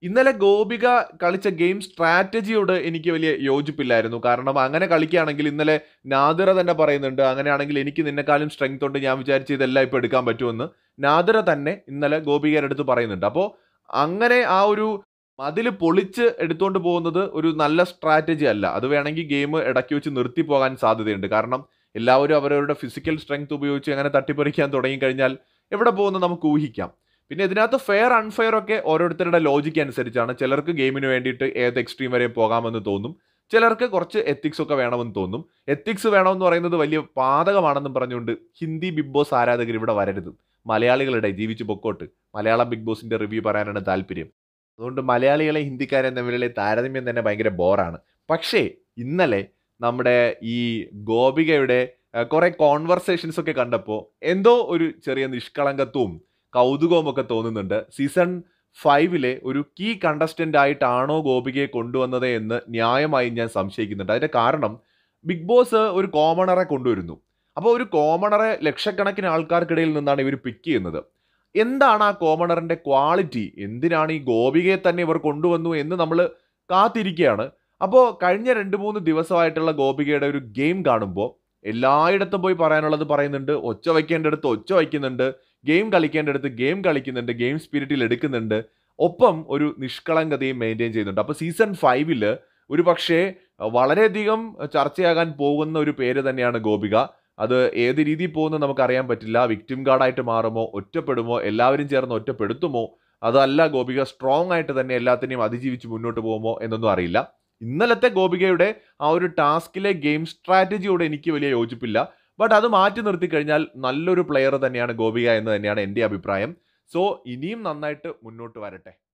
ഇന്നലെ ഗോപിക കളിച്ച ഗെയിം സ്ട്രാറ്റജിയോട് എനിക്ക് വലിയ യോജിപ്പില്ലായിരുന്നു. കാരണം അങ്ങനെ കളിക്കുകയാണെങ്കിൽ ഇന്നലെ നാദിറ തന്നെ പറയുന്നുണ്ട്, അങ്ങനെയാണെങ്കിൽ എനിക്ക് നിന്നെക്കാളും സ്ട്രെങ്ത് ഉണ്ട്, ഞാൻ വിചാരിച്ച ഇതെല്ലാം ഇപ്പോൾ എടുക്കാൻ പറ്റുമെന്ന് നാദിറ തന്നെ ഇന്നലെ ഗോപികയുടെ അടുത്ത് പറയുന്നുണ്ട്. അപ്പോൾ അങ്ങനെ ആ ഒരു മതിൽ പൊളിച്ച് എടുത്തുകൊണ്ട് പോകുന്നത് ഒരു നല്ല സ്ട്രാറ്റജി അല്ല. അത് വേണമെങ്കിൽ ഗെയിം ഇടയ്ക്ക് വെച്ച് നിർത്തി പോകാൻ സാധ്യതയുണ്ട്. കാരണം എല്ലാവരും അവരവരുടെ ഫിസിക്കൽ സ്ട്രെങ്ത് ഉപയോഗിച്ച് അങ്ങനെ തട്ടിപ്പറിക്കാൻ തുടങ്ങിക്കഴിഞ്ഞാൽ എവിടെ പോകുമെന്ന് നമുക്ക് ഊഹിക്കാം. പിന്നെ ഇതിനകത്ത് ഫെയർ അൺഫെയർ ഒക്കെ ഓരോരുത്തരുടെ ലോജിക്ക് അനുസരിച്ചാണ്. ചിലർക്ക് ഗെയിമിന് വേണ്ടിയിട്ട് ഏത് എക്സ്ട്രീം വരെ പോകാമെന്ന് തോന്നും, ചിലർക്ക് കുറച്ച് എത്തിക്സ് ഒക്കെ വേണമെന്ന് തോന്നും. എത്തിക്സ് വേണമെന്ന് പറയുന്നത് വലിയ പാതകമാണെന്നും പറഞ്ഞുകൊണ്ട് ഹിന്ദി ബിഗ് ബോസ് ആരാധകർ ഇവിടെ വരരുത്. മലയാളികളുടെ ജീവിച്ചു പൊക്കോട്ട്. മലയാളം ബിഗ് ബോസിന്റെ റിവ്യൂ പറയാനാണ് താല്പര്യം. അതുകൊണ്ട് മലയാളികളെ ഹിന്ദിക്കാരെ തമ്മിലുള്ള താരതമ്യം തന്നെ ഭയങ്കര ബോറാണ്. പക്ഷേ ഇന്നലെ നമ്മുടെ ഈ ഗോപികയുടെ കുറെ കോൺവെർസേഷൻസ് ഒക്കെ കണ്ടപ്പോൾ എന്തോ ഒരു ചെറിയ നിഷ്കളങ്കത്വവും കൗതുകവും ഒക്കെ തോന്നുന്നുണ്ട്. സീസൺ 5 ഒരു കീ കണ്ടസ്റ്റന്റ് ആയിട്ടാണോ ഗോപികയെ കൊണ്ടുവന്നത് എന്ന് ന്യായമായി ഞാൻ സംശയിക്കുന്നുണ്ട്. അതിന്റെ കാരണം ബിഗ് ബോസ് ഒരു കോമണറെ കൊണ്ടുവരുന്നു. അപ്പോൾ ഒരു കോമണറെ ലക്ഷക്കണക്കിന് ആൾക്കാർക്കിടയിൽ നിന്നാണ് ഇവർ പിക്ക് ചെയ്യുന്നത്. എന്താണ് ആ കോമണറിന്റെ ക്വാളിറ്റി, എന്തിനാണ് ഈ ഗോപികയെ തന്നെ ഇവർ കൊണ്ടുവന്നു എന്ന് നമ്മൾ കാത്തിരിക്കുകയാണ്. അപ്പോൾ കഴിഞ്ഞ 2-3 ദിവസമായിട്ടുള്ള ഗോപികയുടെ ഒരു ഗെയിം കാണുമ്പോൾ എല്ലായിടത്തും പോയി പറയാനുള്ളത് പറയുന്നുണ്ട്, ഒച്ച വയ്ക്കേണ്ടടുത്ത് ഒച്ച വയ്ക്കുന്നുണ്ട്, ഗെയിം കളിക്കേണ്ടടുത്ത് ഗെയിം കളിക്കുന്നുണ്ട്, ഗെയിം സ്പിരിറ്റിൽ എടുക്കുന്നുണ്ട്, ഒപ്പം ഒരു നിഷ്കളങ്കതയും മെയിൻറ്റെയിൻ ചെയ്യുന്നുണ്ട്. അപ്പോൾ സീസൺ 5 ഒരു പക്ഷേ വളരെയധികം ചർച്ചയാകാൻ പോകുന്ന ഒരു പേര് തന്നെയാണ് ഗോപിക. അത് ഏത് രീതിയിൽ പോകുമെന്ന് നമുക്കറിയാൻ പറ്റില്ല. വിക്ടിം കാർഡായിട്ട് മാറുമോ, ഒറ്റപ്പെടുമോ, എല്ലാവരും ചേർന്ന് ഒറ്റപ്പെടുത്തുമോ, അതല്ല ഗോപിക സ്ട്രോങ് ആയിട്ട് തന്നെ എല്ലാത്തിനെയും അതിജീവിച്ച് മുന്നോട്ട് പോകുമോ എന്നൊന്നും അറിയില്ല. ഇന്നലത്തെ ഗോപികയുടെ ആ ഒരു ടാസ്കിലെ ഗെയിം സ്ട്രാറ്റജിയോട് എനിക്ക് വലിയ യോജിപ്പില്ല. ബട്ട് അത് മാറ്റി നിർത്തി കഴിഞ്ഞാൽ നല്ലൊരു പ്ലെയർ തന്നെയാണ് ഗോപിക എന്ന് തന്നെയാണ് എൻ്റെ അഭിപ്രായം. സോ ഇനിയും നന്നായിട്ട് മുന്നോട്ട് വരട്ടെ.